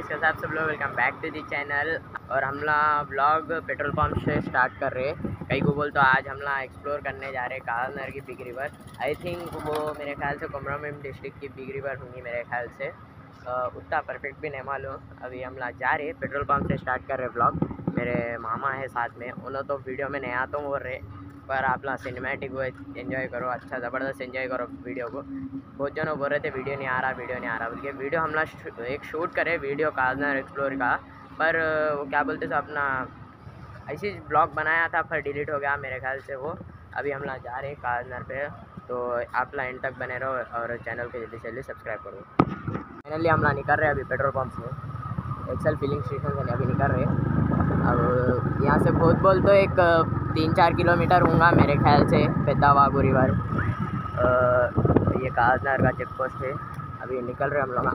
कैसे साहब सब लोग, welcome back to the channel. और हमला ब्लॉग पेट्रोल पंप से स्टार्ट कर रहे। कई को बोल तो आज हमला एक्सप्लोर करने जा रहे कालनर की बिग रिवर। आई थिंक वो मेरे ख्याल से कोमराभीम डिस्ट्रिक्ट की बिग रिवर होंगी मेरे ख्याल से। उतना परफेक्ट भी नहीं मालूम। अभी हमला जा रहे पेट्रोल पंप से स्टार्ट कर रहे ब्लॉग। मेरे मामा है साथ में, उन्होंने तो वीडियो में नहीं आता बोल रहे, पर आप लोग सिनेमैटिक वो एंजॉय करो, अच्छा ज़बरदस्त एंजॉय करो वीडियो को। बहुत जनों बोल रहे थे वीडियो नहीं आ रहा बोल के। वीडियो हमला एक शूट करे वीडियो कालनर एक्सप्लोर का, पर वो क्या बोलते थे अपना ऐसी ब्लॉग बनाया था पर डिलीट हो गया मेरे ख्याल से वो। अभी हमला जा रहे कालनर पे, तो आप लोग एंड तक बने रहो और चैनल को जल्दी से जल्दी सब्सक्राइब करो। फाइनली हमला निकल रहे अभी पेट्रोल पंप से, एक्सेल फिलिंग स्टेशन से अभी निकल रहे। अब यहाँ से बहुत बोल तो एक 3-4 किलोमीटर होगा मेरे ख्याल से पेद्दावागु रिवर। ये कालनर का चेक पोस्ट है। अभी निकल रहे हम लोग।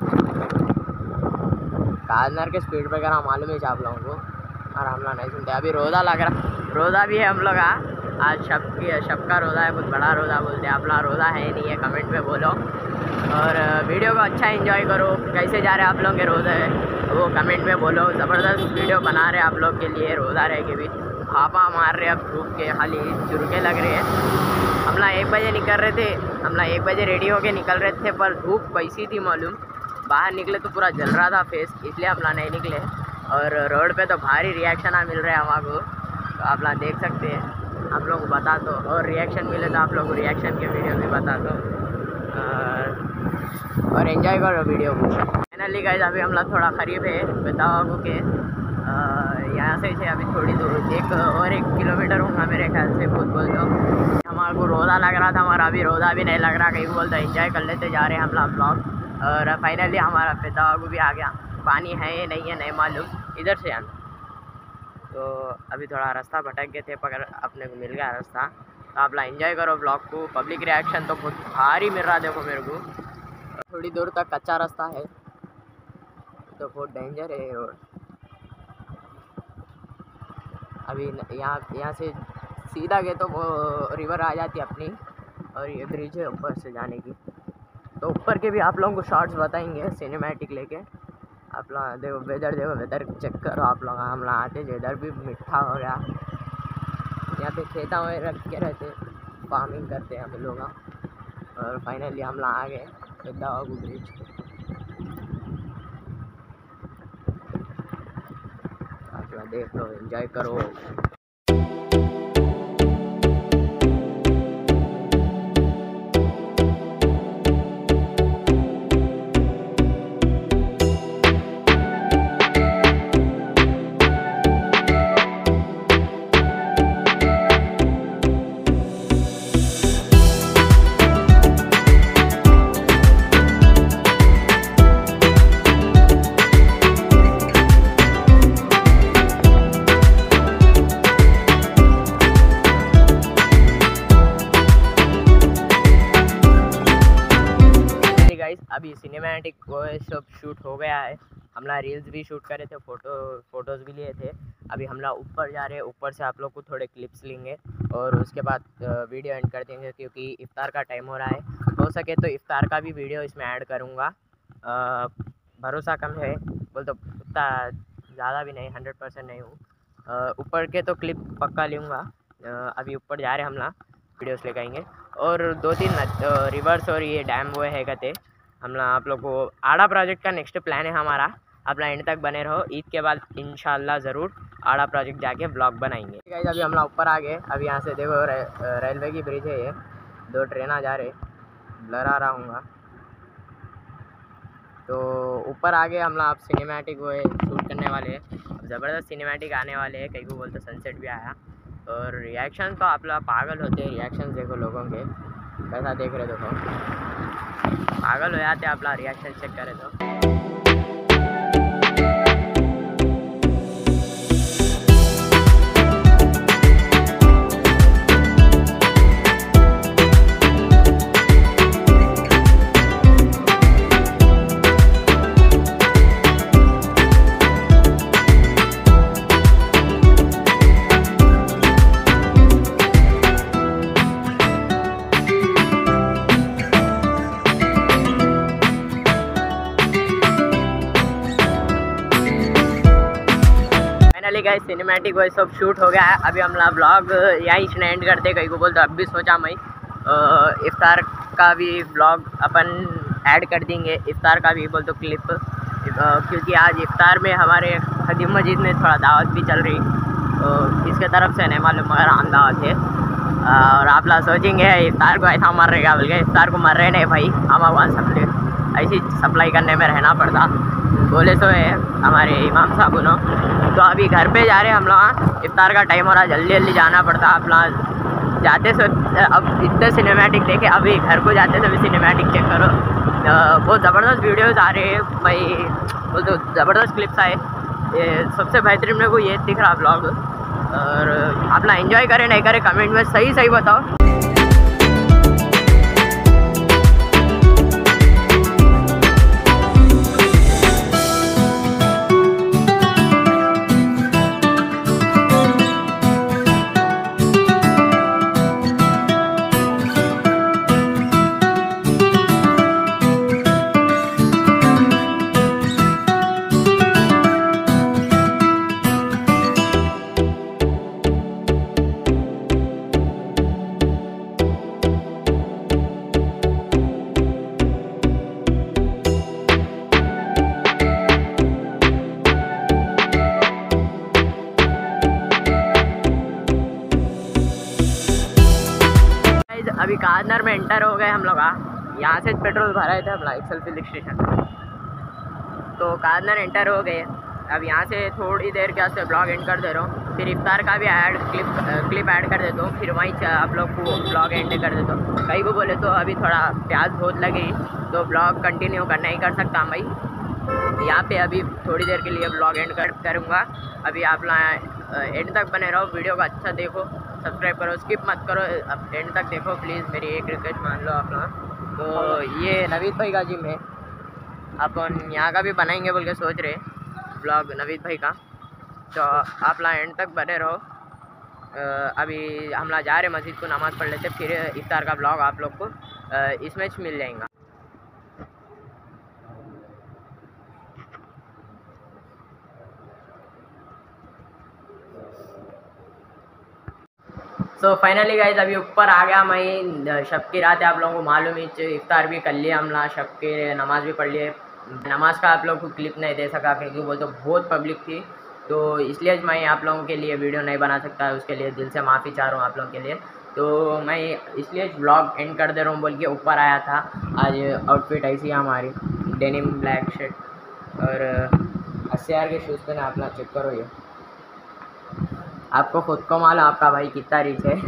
कालनर के स्पीड ब्रेकर हम मालूम है आप लोगों को, और हम लोग नहीं सुनते। अभी रोज़ा लग रहा, रोज़ा भी है हम लोग आज शब का रोज़ा है, बहुत बड़ा रोज़ा बोलते हैं। आप लोग रोज़ा है नहीं है कमेंट में बोलो, और वीडियो को अच्छा एंजॉय करो। कैसे जा रहे आप लोग के रोज़ा है वो कमेंट में बोलो। ज़बरदस्त वीडियो बना रहे आप लोग के लिए, रोज़ा रह के भी भापा मार रहे, अब धूप के खाली चुरके लग रहे हैं। हमला 1 बजे निकल रहे थे, हमला 1 बजे रेडी होके निकल रहे थे, पर धूप कैसी थी मालूम, बाहर निकले तो पूरा जल रहा था फेस, इसलिए हमला नहीं निकले। और रोड पे तो भारी रिएक्शन मिल रहे हैं हमारे को, तो आप लोग देख सकते हैं। आप लोग को बता दो, और रिएक्शन मिले तो आप लोग को रिएक्शन के वीडियो भी बता दो, और एंजॉय करो वीडियो को। फाइनली गाइस अभी हम लोग थोड़ा करीब है पेद्दावागु के। यहाँ से अभी थोड़ी दूर 1 किलोमीटर होगा मेरे ख्याल से। बहुत बोल तो हमारे को रोज़ा लग रहा था, हमारा अभी रोज़ा भी नहीं लग रहा। कहीं बोल तो एंजॉय कर लेते जा रहे हैं हम लोग ब्लॉग। और फाइनली हमारा पेद्दावागु भी आ गया। पानी है या नहीं मालूम, इधर से आना। तो अभी थोड़ा रास्ता भटक गए थे, पर अपने को मिल गया रास्ता। तो आप लोग एंजॉय करो ब्लॉग को। पब्लिक रिएक्शन तो बहुत भारी मिल रहा देखो मेरे को। थोड़ी दूर तक कच्चा रास्ता है, तो बहुत डेंजर है रोड। अभी यहाँ से सीधा गए तो वो रिवर आ जाती है अपनी, और ये ब्रिज है ऊपर से जाने की। तो ऊपर के भी आप लोगों को शॉर्ट्स बताएंगे सिनेमैटिक लेके। आप लोग देखो वेदर चेक करो आप लोग। हम लोग आते इधर भी मिठा हो गया। यहाँ पे खेता में रख के रहते, फार्मिंग करते हैं हम लोग। और फाइनली हम लोग आ गए पेद्दावागु ब्रिज। आप लोग देख लो, एंजॉय करो। अभी सिनेमैटिक वो सब शूट हो गया है। हमला रील्स भी शूट करे थे, फोटोज़ भी लिए थे। अभी हमला ऊपर जा रहे हैं, ऊपर से आप लोग को थोड़े क्लिप्स लेंगे, और उसके बाद वीडियो एंड कर देंगे, क्योंकि इफ्तार का टाइम हो रहा है। हो सके तो इफ्तार का भी वीडियो इसमें ऐड करूँगा। भरोसा कम है बोल तो उतना ज़्यादा भी नहीं, 100% नहीं हूँ। ऊपर के तो क्लिप पक्का लूँगा। अभी ऊपर जा रहे हमला वीडियोस लेकर आएंगे, और 2-3 रिवर्स और ये डैम वो है कहते हमला। आप लोग को आड़ा प्रोजेक्ट का नेक्स्ट प्लान है हमारा। आप लोग एंड तक बने रहो, ईद के बाद इंशाल्लाह ज़रूर आड़ा प्रोजेक्ट जाके ब्लॉग बनाएंगे। गाइस अभी हम लोग ऊपर आ गए। अभी यहाँ से देखो रेलवे की ब्रिज है ये, 2 ट्रेन आ जा रहे, ब्लर आ रहा हूँगा। तो ऊपर आ गए हम लोग। आप सिनेमैटिक वो है शूट करने वाले हैं, अब ज़बरदस्त सिनेमैटिक आने वाले हैं। कहीं को बोलते सनसेट भी आया, और रिएक्शन तो आप लोग पागल होते हैं। रिएक्शन देखो लोगों के कैसा देख रहे, देखो पागल हो जाते आप लोग रिएक्शन चेक करें तो। फाइनली गाइस सिनेमैटिक वही सब शूट हो गया है। अभी हम लोग ब्लॉग यहीं से एंड करते कहीं को बोलते अब भी सोचा मैं इफ्तार का भी ब्लॉग अपन ऐड कर देंगे, इफ्तार का भी बोल तो क्लिप, क्योंकि आज इफ्तार में हमारे खदीम मस्जिद में थोड़ा दावत भी चल रही, तो इसके तरफ से नहीं मालूम मगर आम दावत है। और आप लोग सोचेंगे इफ्तार को ऐसा मर रहेगा, बोल के इफ्तार को मर रहे नहीं भाई, हम वहाँ ऐसी सप्लाई करने में रहना पड़ता, बोले तो है हमारे इमाम साहब उन्हों। तो अभी घर पे जा रहे हैं हम लोग, इफ्तार का टाइम हो रहा, जल्दी जल्दी जाना पड़ता। आप लोग जाते से अब इतने सिनेमैटिक देखे, अभी घर को जाते से भी सिनेमैटिक चेक करो, बहुत ज़बरदस्त वीडियोस आ रहे हैं भाई, वो तो ज़बरदस्त क्लिप्स आए। ये सबसे बेहतरीन मेरे को ये दिख रहा ब्लॉग। और आप लोग एंजॉय करें नहीं करें कमेंट में सही सही बताओ। अभी कादनर में एंटर हो गए हम लोग, यहाँ से पेट्रोल भराए थे हम लोग एक्सल फिलिंग स्टेशन, तो कादनर एंटर हो गए। अब यहाँ से थोड़ी देर के वास्ते ब्लॉग एंड कर दे रहा हूँ, फिर इफ्तार का भी क्लिप ऐड कर देता हूँ, फिर वहीं आप लोग को ब्लॉग एंड कर देता हूँ। कहीं को बोले तो अभी थोड़ा प्यास बहुत लगी तो ब्लॉग कंटिन्यू करना ही कर सकता भाई, यहाँ पे अभी थोड़ी देर के लिए ब्लॉग एंड करूँगा। अभी आप लोग एंड तक बने रहो, वीडियो को अच्छा देखो, सब्सक्राइब करो, स्किप मत करो, अब एंड तक देखो प्लीज़, मेरी एक रिक्वेस्ट मान लो आप लोग। तो ये नवीद भाई का जिम है, अपन यहाँ का भी बनाएंगे बोल के सोच रहे ब्लॉग नवीद भाई का, तो आप लोग एंड तक बने रहो। अभी हम लोग जा रहे मस्जिद को नमाज़ पढ़ लेते, फिर इफ्तार का ब्लॉग आप लोग को इसमें मिल जाएगा। सो फाइनली गाइज अभी ऊपर आ गया मैं, शब की रात है आप लोगों को मालूम ही, इफ्तार भी कर लिया हम लोग, शब के नमाज़ भी पढ़ लिए। नमाज का आप लोगों को क्लिप नहीं दे सका क्योंकि बोलते बहुत पब्लिक थी, तो इसलिए मैं आप लोगों के लिए वीडियो नहीं बना सकता, उसके लिए दिल से माफ़ी चाह रहा हूँ आप लोगों के लिए। तो मैं इसलिए ब्लॉग एंड कर दे रहा हूँ बोल के ऊपर आया था। आज आउटफिट ऐसी है हमारी, डेनिम ब्लैक शर्ट और 80,000 के शूज़ पे आप लोग चेक करो, ये आपको खुद को मालूम आपका भाई कितना रिच है।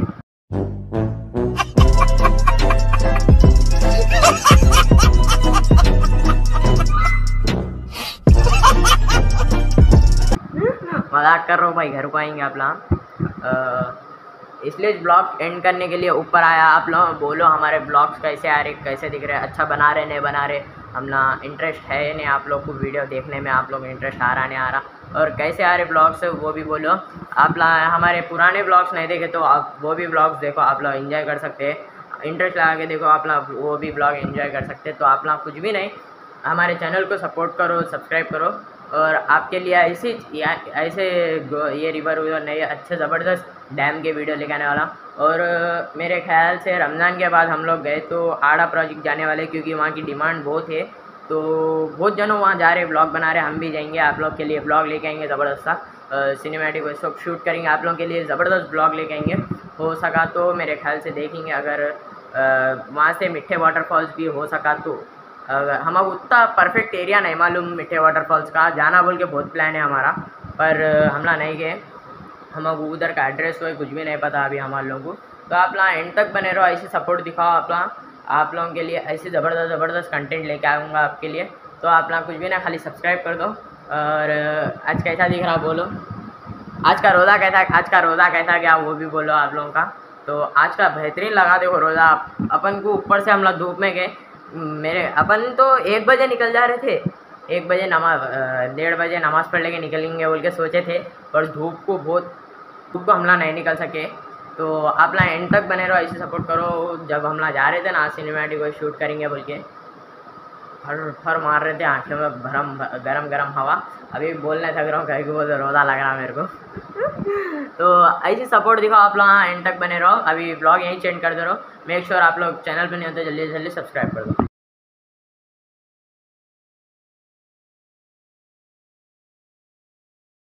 मजाक कर रहा हूँ भाई, घर को आएंगे आप लोग, इसलिए ब्लॉग एंड करने के लिए ऊपर आया। आप लोग बोलो हमारे ब्लॉग्स कैसे आ रहे, कैसे दिख रहे, अच्छा बना रहे नहीं बना रहे, हम ना इंटरेस्ट है नहीं आप लोग को वीडियो देखने में, आप लोग इंटरेस्ट आ रहा नहीं आ रहा, और कैसे आ रहे ब्लॉग्स वो भी बोलो। आप लोग हमारे पुराने ब्लॉग्स नहीं देखे तो आप वो भी ब्लॉग्स देखो, आप लोग एंजॉय कर सकते हैं, इंटरेस्ट लगा के देखो, आप लोग वो भी ब्लॉग एंजॉय कर सकते हैं। तो आप लोग कुछ भी नहीं, हमारे चैनल को सपोर्ट करो, सब्सक्राइब करो, और आपके लिए ऐसे ये रिवर नए अच्छे ज़बरदस्त डैम के वीडियो लेके आने वाला। और मेरे ख्याल से रमज़ान के बाद हम लोग गए तो आड़ा प्रोजेक्ट जाने वाले, क्योंकि वहाँ की डिमांड बहुत है, तो बहुत जनों वहाँ जा रहे, ब्लॉग बना रहे, हम भी जाएंगे आप लोग के लिए ब्लॉग लेके आएंगे ज़बरदस्त सा, सिनेमैटिक वो सब शूट करेंगे आप लोगों के लिए, ज़बरदस्त ब्लॉग लेके आएंगे। हो सका तो मेरे ख्याल से देखेंगे, अगर वहाँ से मिठे वाटरफॉल्स भी हो सका तो, हम उतना परफेक्ट एरिया नहीं मालूम मिठे वाटरफॉल्स का, जाना बोल के बहुत प्लान है हमारा, पर हम लोग नहीं गए, हम उधर का एड्रेस हो कुछ भी नहीं पता अभी हमारे लोगों को। तो आप लोग एंड तक बने रहो, ऐसे सपोर्ट दिखाओ, आप लोगों के लिए ऐसे ज़बरदस्त कंटेंट लेके आऊँगा आपके लिए। तो आप लोग कुछ भी ना, खाली सब्सक्राइब कर दो। और आज कैसा दिख रहा बोलो, आज का रोज़ा कैसा गया वो भी बोलो आप लोगों का। तो आज का बेहतरीन लगा, देखो रोज़ा अपन को ऊपर से हम लोग धूप में गए, अपन तो 1 बजे निकल जा रहे थे, 1 बजे 1:30 बजे नमाज़ पढ़ लेके निकलेंगे बोल के सोचे थे, पर धूप को हम लोग नहीं निकल सके। तो आप लोग एंड तक बने रहो, ऐसे सपोर्ट करो, जब हम लोग जा रहे थे ना सिनेमैटिक को शूट करेंगे बोल के। फर फर मार रहे थे आँखें में गरम गरम हवा। अभी बोलने थक रहा हूँ, कहीं को बोल रोज़ा लग रहा मेरे को। तो ऐसी सपोर्ट दिखाओ आप लोग, हाँ एंड तक बने रहो। अभी ब्लॉग यहीं चेंज कर दे रहो। मेक श्योर आप लोग चैनल पे नहीं होते जल्दी से जल्दी सब्सक्राइब कर दो।